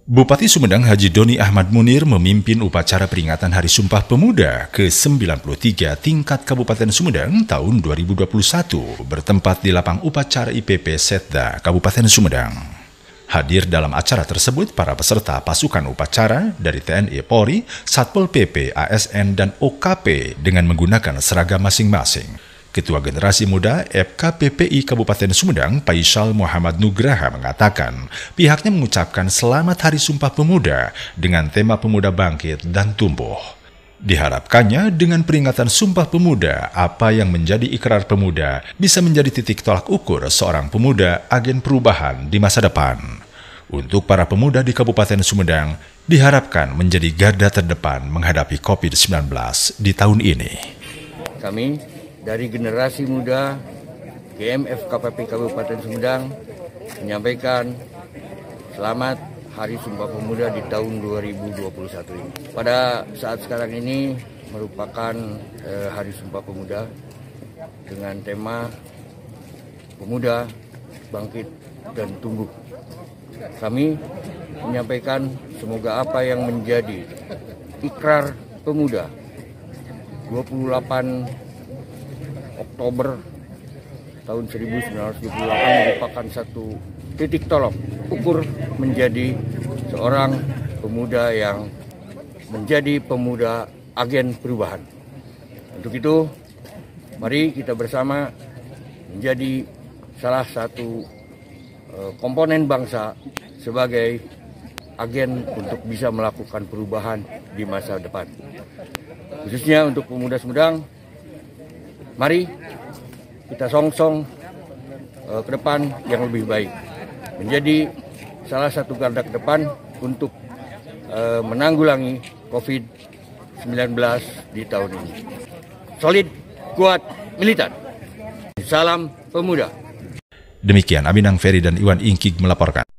Bupati Sumedang Haji Doni Ahmad Munir memimpin upacara peringatan Hari Sumpah Pemuda ke-93 tingkat Kabupaten Sumedang tahun 2021 bertempat di lapang upacara IPP Setda, Kabupaten Sumedang. Hadir dalam acara tersebut para peserta pasukan upacara dari TNI Polri, Satpol PP, ASN, dan OKP dengan menggunakan seragam masing-masing. Ketua Generasi Muda FKPPI Kabupaten Sumedang, Paisal Muhammad Nugraha mengatakan pihaknya mengucapkan Selamat Hari Sumpah Pemuda dengan tema Pemuda Bangkit dan Tumbuh. Diharapkannya dengan peringatan Sumpah Pemuda, apa yang menjadi ikrar pemuda bisa menjadi titik tolak ukur seorang pemuda agen perubahan di masa depan. Untuk para pemuda di Kabupaten Sumedang, diharapkan menjadi garda terdepan menghadapi COVID-19 di tahun ini. Kami dari Generasi Muda GMF KPP Kabupaten Sumedang menyampaikan selamat Hari Sumpah Pemuda di tahun 2021 ini. Pada saat sekarang ini merupakan Hari Sumpah Pemuda dengan tema Pemuda Bangkit dan Tumbuh. Kami menyampaikan semoga apa yang menjadi ikrar pemuda 28 Oktober tahun 1928 merupakan satu titik tolak ukur menjadi seorang pemuda yang menjadi pemuda agen perubahan. Untuk itu, mari kita bersama menjadi salah satu komponen bangsa sebagai agen untuk bisa melakukan perubahan di masa depan. Khususnya untuk pemuda Sumedang, mari kita songsong ke depan yang lebih baik. Menjadi salah satu garda ke depan untuk menanggulangi COVID-19 di tahun ini. Solid, kuat, militan. Salam pemuda. Demikian Aminang Ferry dan Iwan Ingkig melaporkan.